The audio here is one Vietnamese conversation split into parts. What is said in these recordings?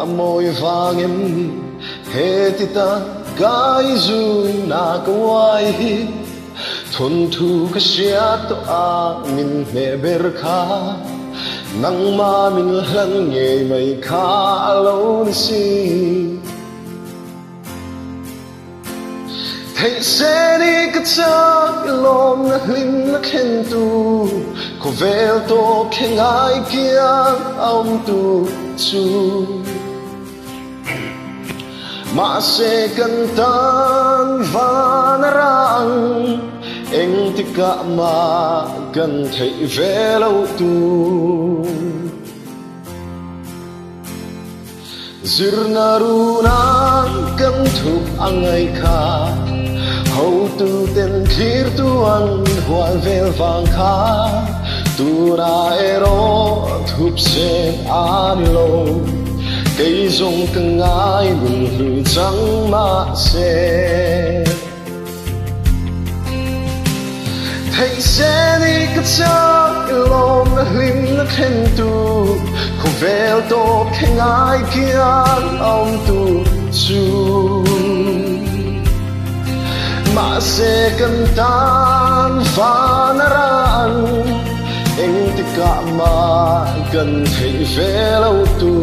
môi vàng em he tita kai zu na kawai thun thu ka sia to a min me berkha nang ma min hlang nge mai kha lo ni si thei se ni ka cha lom na hlim na khen tu ko vel to khengai kia om tu chu mà sẽ cần tan vanarang anh thì cả mà cần thấy về lâu tu zirnaruna cần thục anh ai kha hậu tu tên khir tu anh hoan vel vang kha tu na ero thục sen ani lo cây rong từng ai buồn hư trắng mà xe thầy sẽ đi cất chắc lom na hlim na khen tu không vel to khen ai kia ông tu chu mà sẽ cần tan phá na ran anh thì cả mà cần thấy về lâu tu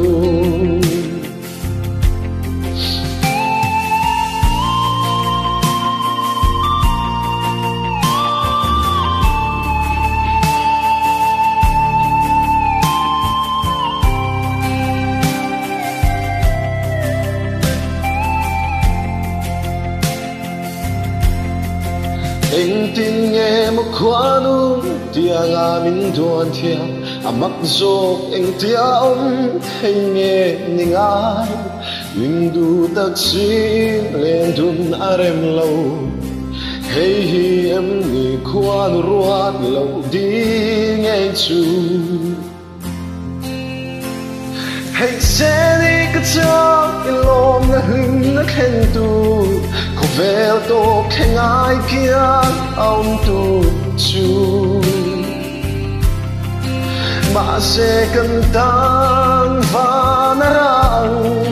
anh tin nghe một khóa nu tia ngà min tuan thia mặc dù anh tia ông thấy nghe ninh ai nhưng du taxi lên đun arem lâu hey hi em ni khóa nu ruat lâu đi nghe chu hey sẽ đi cái chắc lom na hưng na khen tu ko vel to khen ai kia ông tu chu mà sẽ cần tan vanarang